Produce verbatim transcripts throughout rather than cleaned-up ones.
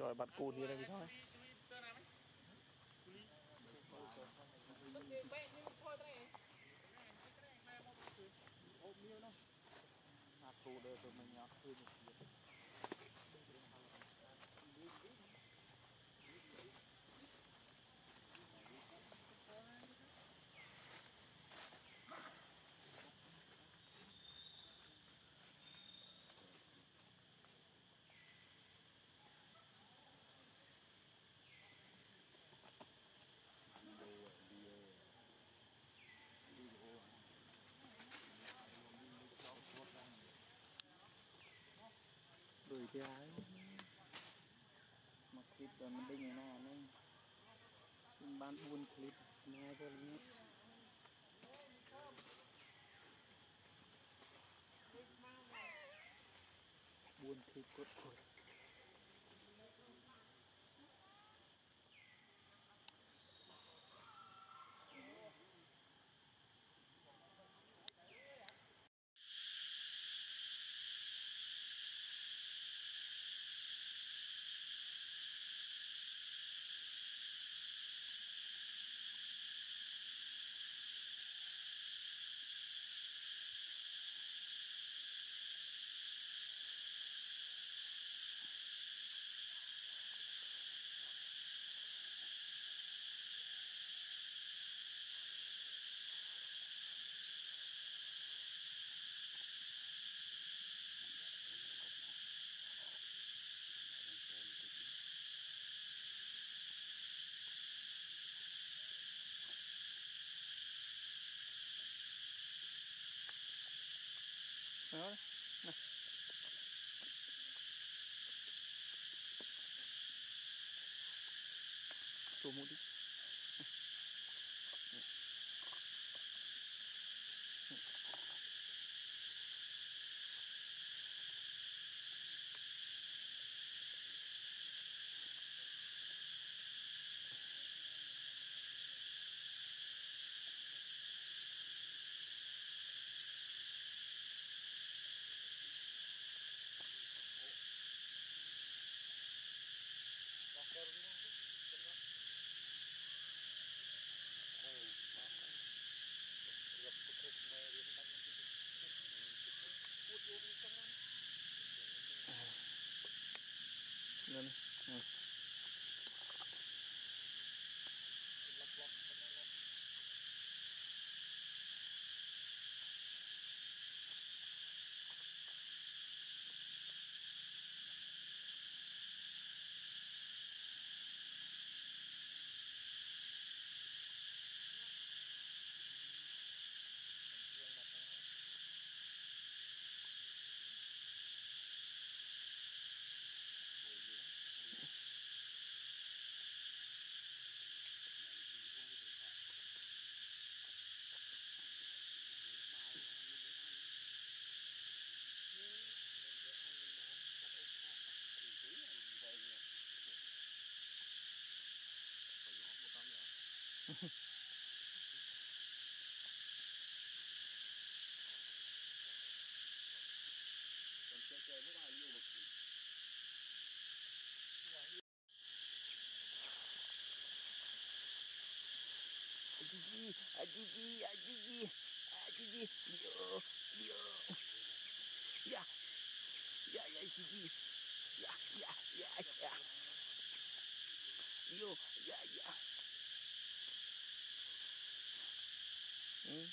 Rồi bắt cùn đi đây cái sao? Aku udah temennya aku ini. Đuổi theo ấy mà clip rồi mình đi như nào nên mình bán buôn clip ngay vô luôn buôn clip cốt cốt đó này chỗ một đi lên ừ. Ajiji, ajiji, ajiji, ajiji, yo, yo, ya, ya, ya, ajiji, ya, ya, ya, ya, yo, ya, ya, hmm.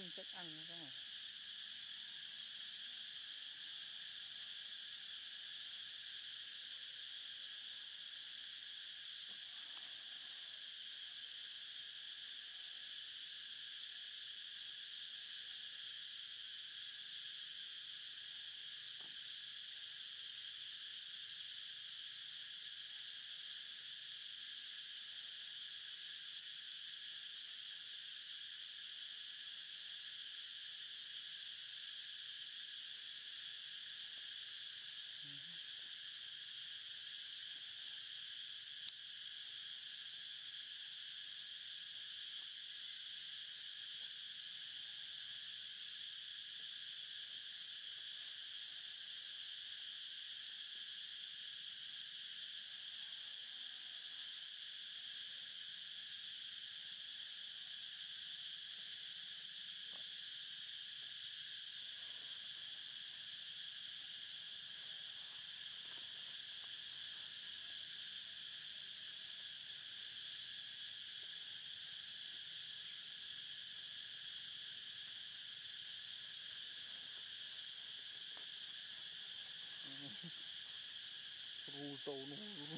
chắc ăn cái này. Ru tô nó ru.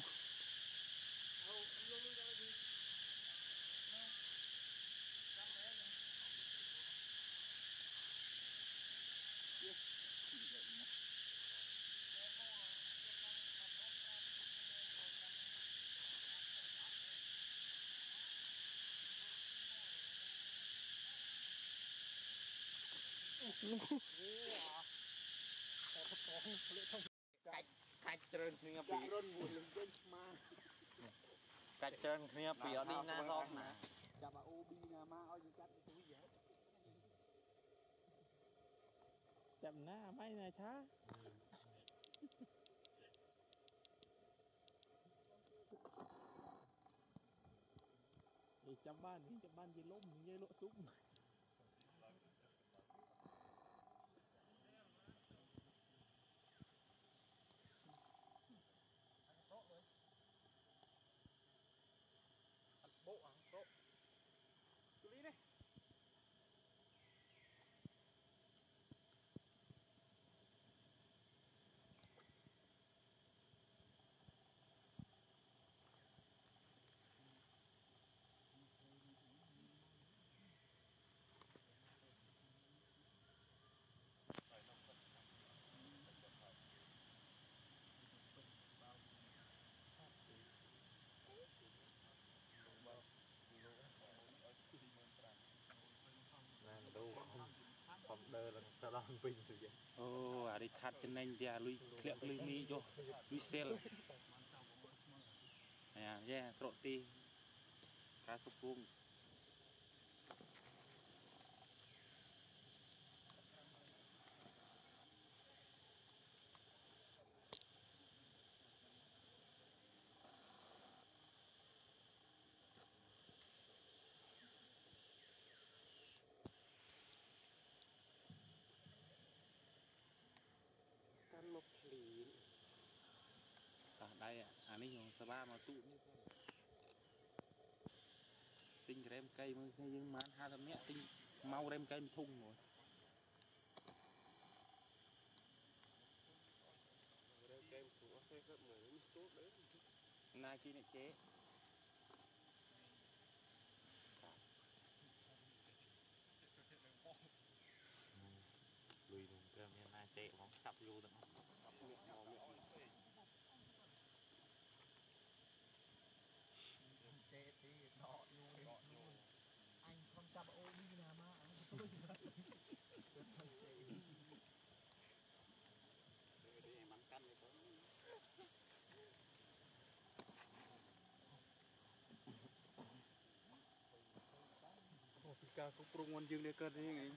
Cách cách trơn kia bị cách trơn kia bị ở đi na không nè chả bà obi nè ma ơi cách túi vậy chậm na mấy này chá thì trong ban thì trong ban gì lốm như lỗ súng bộ à bộ xử lý đi nè đâu không đơ là ta đang pin rồi vậy ô à đi khát trên anh thì lui liệu lui mi cho lui xe là nè yeah trộn ti cá sấu cung căn một lì à đây à anh ấy dùng spa mà tụ như thế tinh rem cây mới nhưng mà hai thằng mẹ tinh mau rem cây thùng rồi kem của cái cái người tốt đấy nay kia này chế lùi luôn cơm như nay chế bóng cặp vô được chế thì đọ luôn anh không chạm ô đi nào mà tôi đi em ăn canh này có ca cũng prung ngon dương để cơn thế này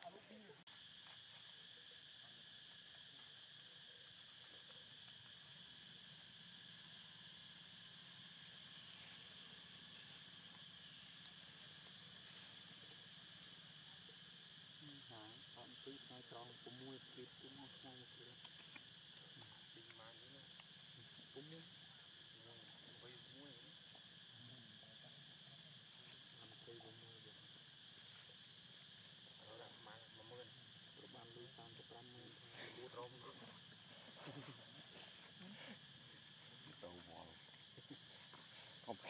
hả còn cứ hai tròn cũng mua thịt cũng ngon ngon được đi mà nữa cũng mua mua mua làm cây cũng mua được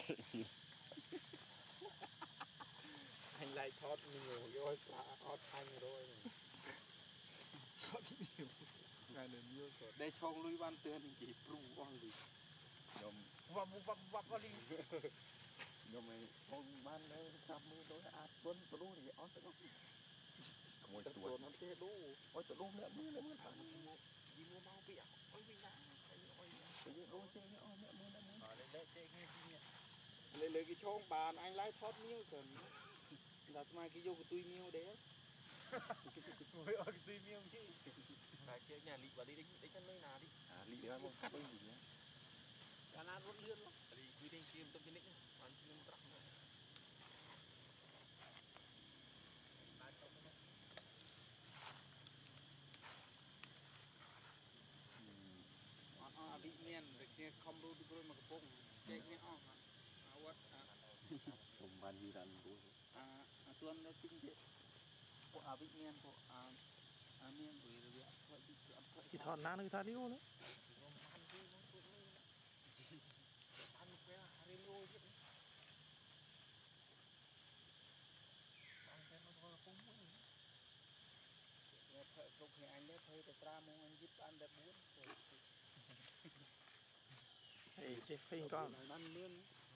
anh lại thoát nhiều rồi thoát anh rồi thoát nhiều ngày này nhiều rồi đây trong lui ban tiền thì chỉ pru con đi nhom vấp vấp vấp vào đi nhom mày con ban đấy cầm mưa đối ạt tuấn pru thì ót tao ngồi tuột nó thế đu ôi tụi đu nữa mưa nữa mưa thằng gì mưa mau bị ôi bị nắng ôi ôi đu chơi nữa ôi mưa nữa mưa lấy lấy chơi nghe gì lấy lấy cái chong bàn anh lái thoát miêu rồi là mai cái vô của tôi miêu đấy ôi ôi tôi miêu chứ phải chơi nhà lì vào đi đánh đánh chân nơi nào đi à lì đấy không cắt cái gì nhá cả nan rút lươn lắm lì quy định kiếm tâm cái nick hoàn kiếm mộtอ๋อวิเมียนแต่เนี่ยคอมรูดูด้วยมันกระโปงเจ๊เนี่ยอ๋ออาวัดผมบ้านยูรันรู้อ่าตัวนั้นจริงเจ๊พวกอาวิเมียนพวกอาอาเมียนด้วยเรื่องพวกที่ถอดน้ำนึกท่านี้วะเนาะพันไปละฮาริโร่ยิ่งพันไปละตัวปุ้มเนี่ยเธอตกเนี่ยอันนี้เธอแต่ตราโมงอันยิบอันแบบบุ้นเฮ้ยเจ๊เพ่งก้อนนั่นเลื่อน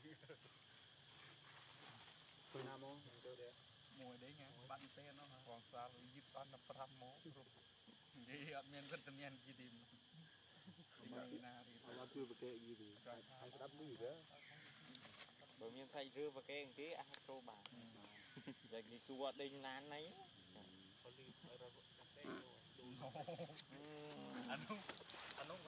คุยน้ำโมเดี๋ยวเดี๋ยวมวยได้ไงบันเต้นเนาะกองซาลยิบอันนับประทับโมรูปดีอันเมียนก็จะเมียนกี่ดิมดีนาดีเราคือประเกยยี่ดีไอ้รับมือเด้อบะเมียนใส่เรือประเกยที่อาโตบาอย่างนี้สัวดินนานไหนเขาลืมเราประเกยดูอันนู้นอันนู้น